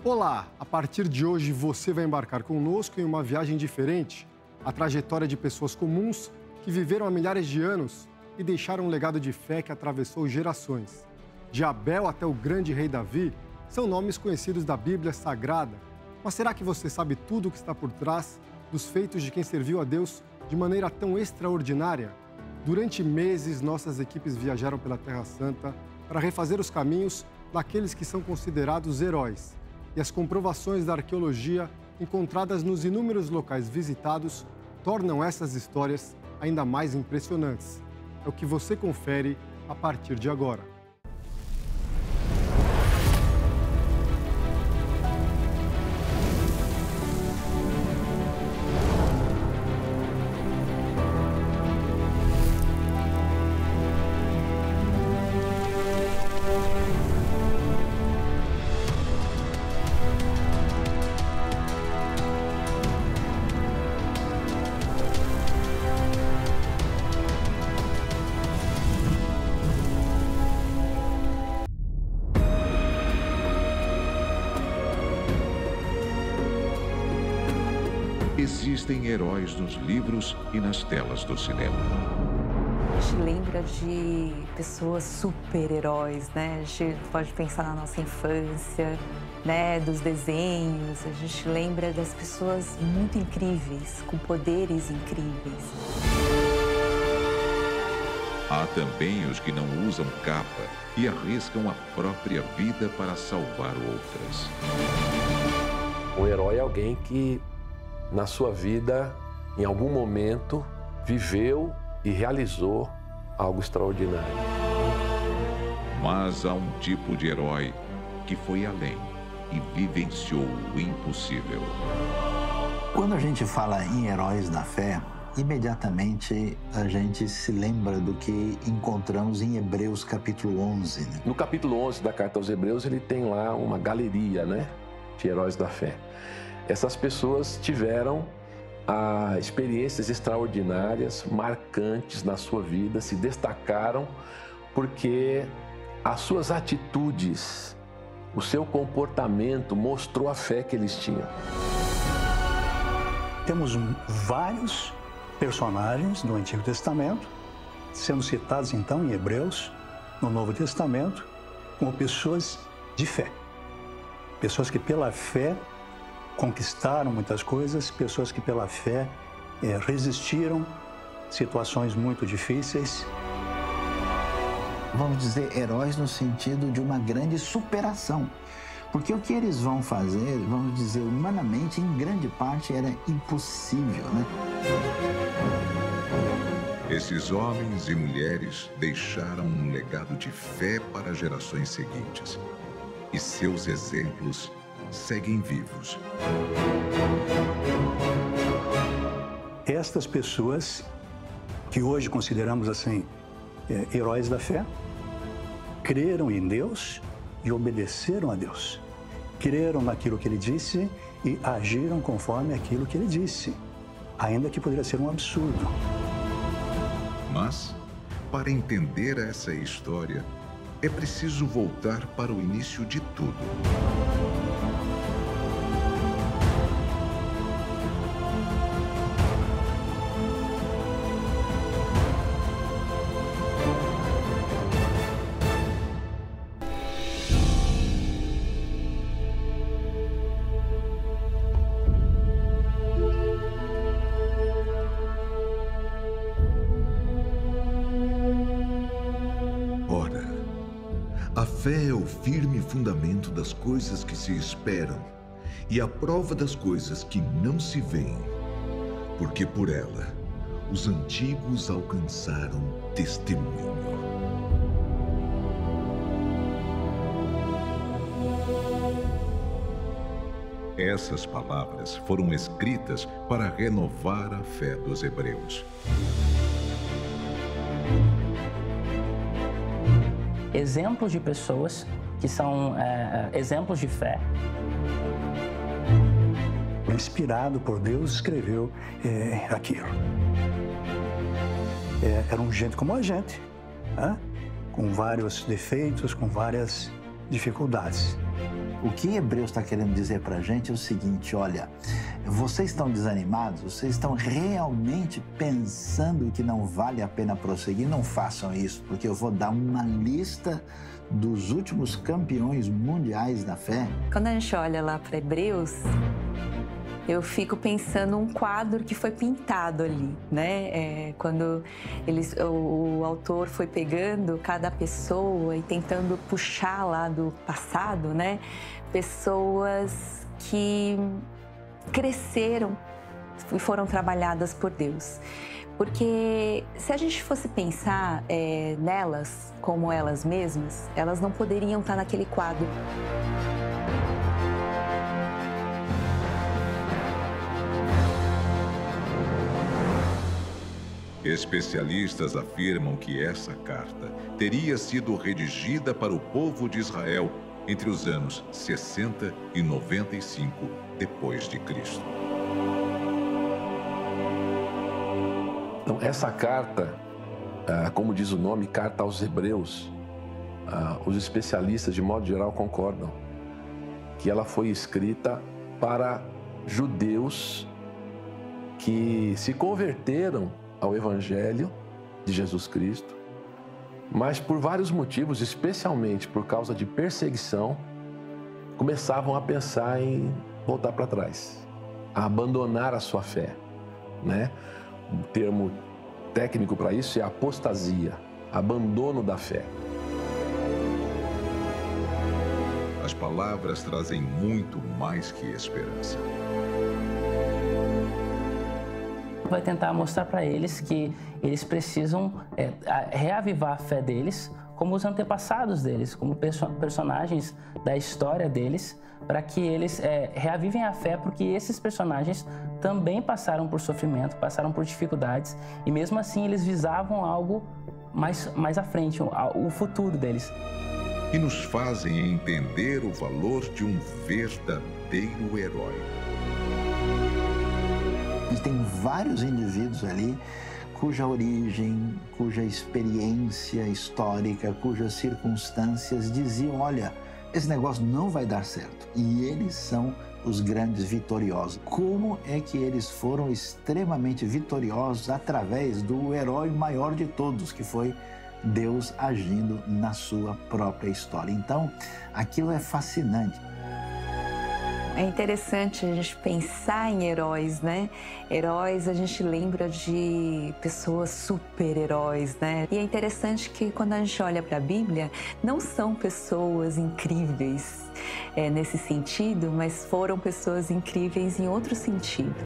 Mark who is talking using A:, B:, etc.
A: Olá! A partir de hoje você vai embarcar conosco em uma viagem diferente. A trajetória de pessoas comuns que viveram há milhares de anos e deixaram um legado de fé que atravessou gerações. De Abel até o grande rei Davi são nomes conhecidos da Bíblia Sagrada. Mas será que você sabe tudo o que está por trás dos feitos de quem serviu a Deus de maneira tão extraordinária? Durante meses, nossas equipes viajaram pela Terra Santa para refazer os caminhos daqueles que são considerados heróis. E as comprovações da arqueologia encontradas nos inúmeros locais visitados tornam essas histórias ainda mais impressionantes. É o que você confere a partir de agora.
B: Existem heróis nos livros e nas telas do cinema.
C: A gente lembra de pessoas super-heróis, né? A gente pode pensar na nossa infância, né? Dos desenhos. A gente lembra das pessoas muito incríveis, com poderes incríveis.
B: Há também os que não usam capa e arriscam a própria vida para salvar outras.
D: Um herói é alguém que, na sua vida, em algum momento, viveu e realizou algo extraordinário.
B: Mas há um tipo de herói que foi além e vivenciou o impossível.
E: Quando a gente fala em heróis da fé, imediatamente a gente se lembra do que encontramos em Hebreus capítulo 11. Né?
D: No capítulo 11 da Carta aos Hebreus, ele tem lá uma galeria, né, de heróis da fé. Essas pessoas tiveram experiências extraordinárias, marcantes na sua vida, se destacaram porque as suas atitudes, o seu comportamento mostrou a fé que eles tinham.
F: Temos vários personagens do Antigo Testamento, sendo citados então em Hebreus, no Novo Testamento, como pessoas de fé. Pessoas que pela fé conquistaram muitas coisas, pessoas que pela fé resistiram situações muito difíceis.
E: Vamos dizer, heróis no sentido de uma grande superação. Porque o que eles vão fazer, vamos dizer, humanamente, em grande parte era impossível, né?
B: Esses homens e mulheres deixaram um legado de fé para gerações seguintes. E seus exemplos seguem vivos.
F: Estas pessoas, que hoje consideramos assim, heróis da fé, creram em Deus e obedeceram a Deus. Creram naquilo que Ele disse e agiram conforme aquilo que Ele disse, ainda que poderia ser um absurdo.
B: Mas, para entender essa história, é preciso voltar para o início de tudo. A fé é o firme fundamento das coisas que se esperam e a prova das coisas que não se veem, porque por ela os antigos alcançaram testemunho. Essas palavras foram escritas para renovar a fé dos hebreus.
G: Exemplos de pessoas que são exemplos de fé.
F: Inspirado por Deus, escreveu aquilo. Era um gente como a gente, né? Com vários defeitos, com várias dificuldades.
E: O que Hebreus está querendo dizer para a gente é o seguinte: olha, vocês estão desanimados? Vocês estão realmente pensando que não vale a pena prosseguir? Não façam isso, porque eu vou dar uma lista dos últimos campeões mundiais da fé.
C: Quando a gente olha lá para Hebreus, eu fico pensando um quadro que foi pintado ali, né? Quando o autor foi pegando cada pessoa e tentando puxar lá do passado, né? Pessoas que cresceram e foram trabalhadas por Deus. Porque se a gente fosse pensar nelas como elas mesmas, elas não poderiam estar naquele quadro.
B: Especialistas afirmam que essa carta teria sido redigida para o povo de Israel entre os anos 60 e 95 depois de Cristo.
D: Então, essa carta, como diz o nome, Carta aos Hebreus, os especialistas, de modo geral, concordam que ela foi escrita para judeus que se converteram ao Evangelho de Jesus Cristo, mas por vários motivos, especialmente por causa de perseguição, começavam a pensar em voltar para trás, a abandonar a sua fé, né? O termo técnico para isso é apostasia, abandono da fé.
B: As palavras trazem muito mais que esperança.
G: Vai tentar mostrar para eles que eles precisam reavivar a fé deles, como os antepassados deles, como personagens da história deles, para que eles reavivem a fé, porque esses personagens também passaram por sofrimento, passaram por dificuldades, e mesmo assim eles visavam algo mais à frente, o futuro deles.
B: E nos fazem entender o valor de um verdadeiro herói.
E: E tem vários indivíduos ali cuja origem, cuja experiência histórica, cujas circunstâncias diziam: olha, esse negócio não vai dar certo. E eles são os grandes vitoriosos. Como é que eles foram extremamente vitoriosos? Através do herói maior de todos, que foi Deus agindo na sua própria história. Então, aquilo é fascinante.
C: É interessante a gente pensar em heróis, né? Heróis, a gente lembra de pessoas super-heróis, né? E é interessante que quando a gente olha para a Bíblia, não são pessoas incríveis nesse sentido, mas foram pessoas incríveis em outro sentido.